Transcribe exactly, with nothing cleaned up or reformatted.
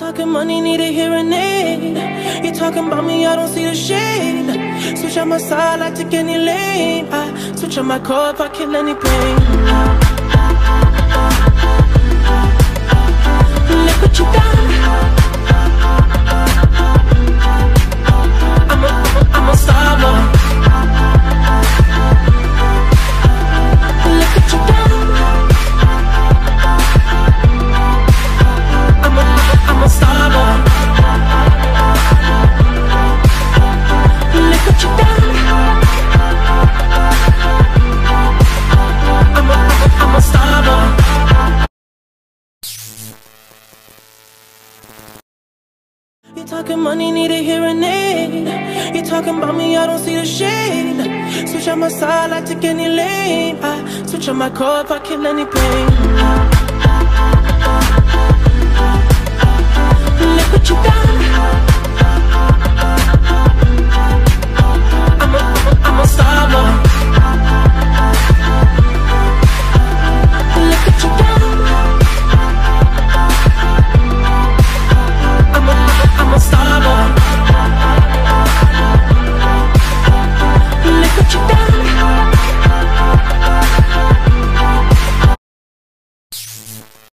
talking money, need a hearing aid. You talking about me, I don't see the shade. Switch on my side, I take any lane. I switch on my core if I kill any pain. Look what you done. I'm a, I'm a star boy. Look what you done. I'm a, I'm a star boy. Look what you done. I'm a, I'm a star boy. You talking money, need a hearing aid. You talking about me, I don't see the shade. Switch on my side, I take any lane. I switch on my core if I kill any pain.